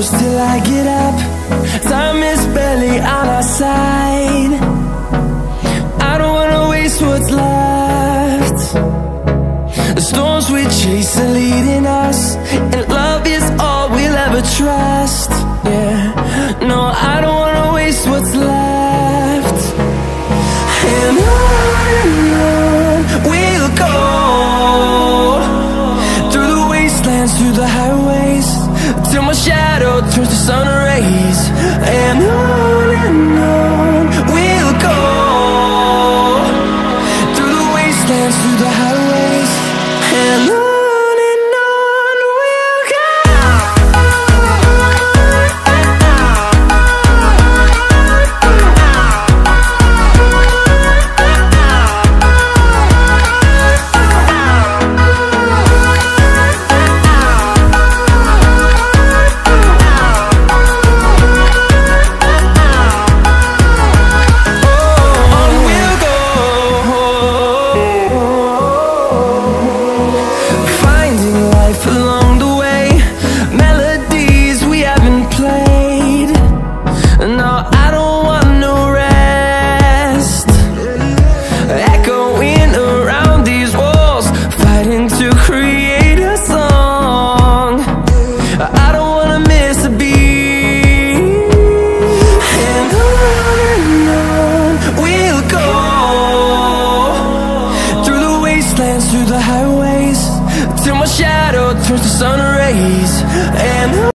close till I get up. Time is barely on our side. I don't wanna waste what's left. The storms we chase are leading us, and love is all we'll ever trust. Yeah, no, I don't wanna waste what's left. And on we'll go, through the wastelands, through the highways, till my shadow turns to sun